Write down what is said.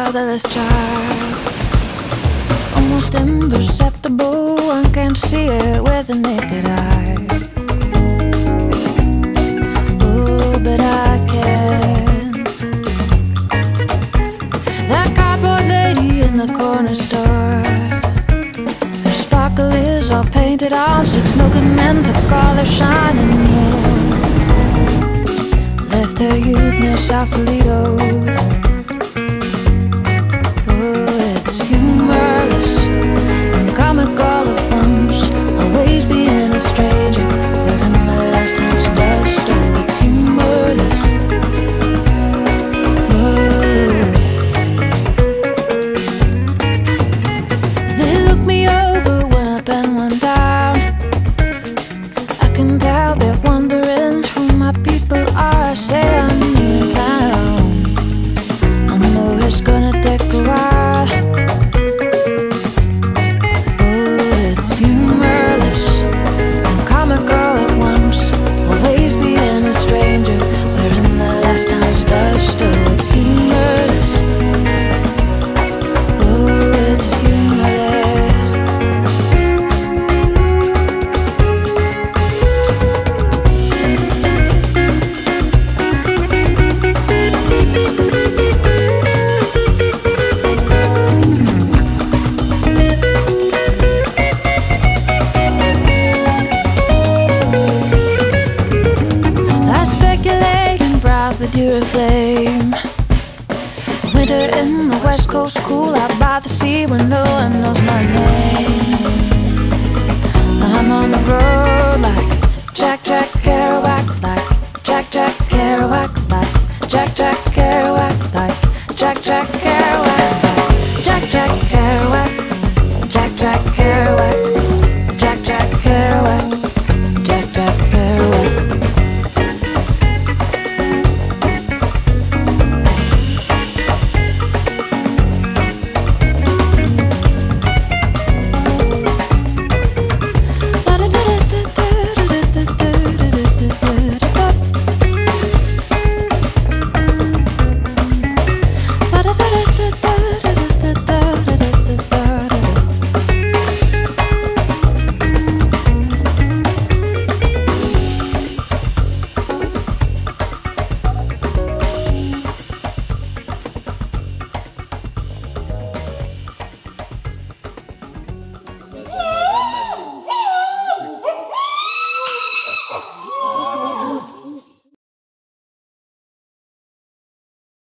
fatherless child, almost imperceptible. One can't see it with the naked eye. Oh, but I can. That cardboard lady in the corner store, her sparkle is all painted on. 6 milking men took all her shine and more. Left her youth near Sausalito. The Duraflame. Winter in the West Coast cool, out by the sea where no one knows my name. I'm on the road like Jack Jack Kerouac, like Jack Jack Kerouac, like Jack Jack Kerouac, like Jack Jack Kerouac, like Jack Jack Kerouac, Jack Jack Kerouac.